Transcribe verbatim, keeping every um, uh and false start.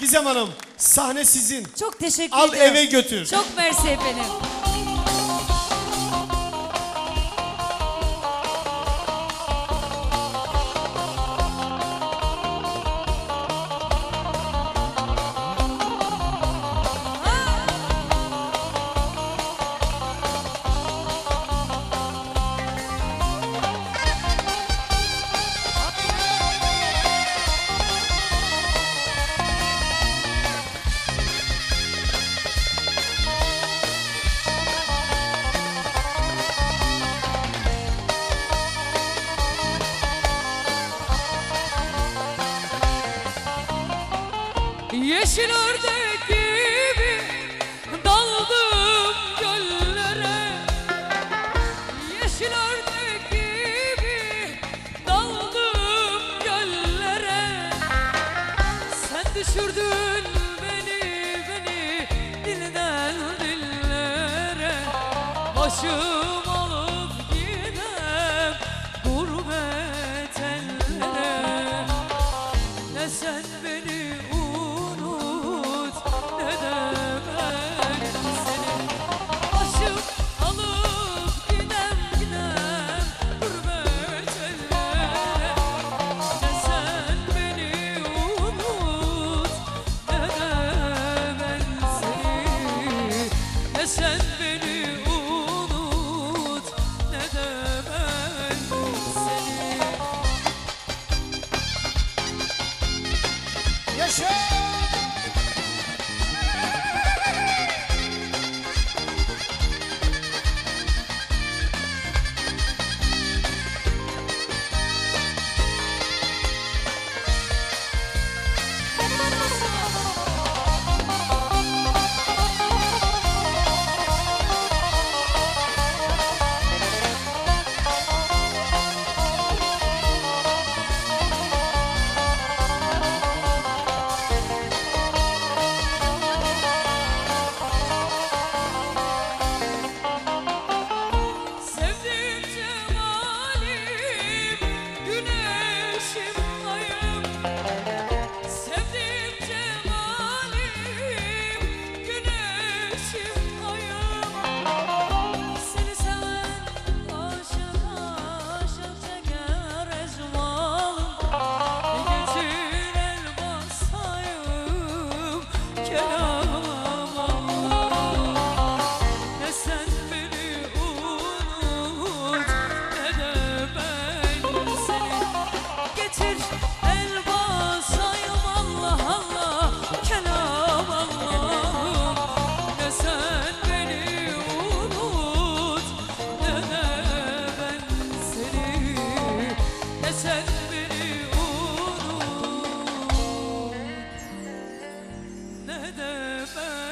Gizem Hanım, sahne sizin. Çok teşekkür Al ederim. eve götür. Çok mersi efendim. Yeşil ördek gibi daldım göllere, yeşil ördek gibi daldım göllere. Sen düşürdün beni, beni dilden dillere. Başım alıp gidem gurbet ellere. Ne sen beni sen beni unut, ne de ben seni. Yaşa! ne de ben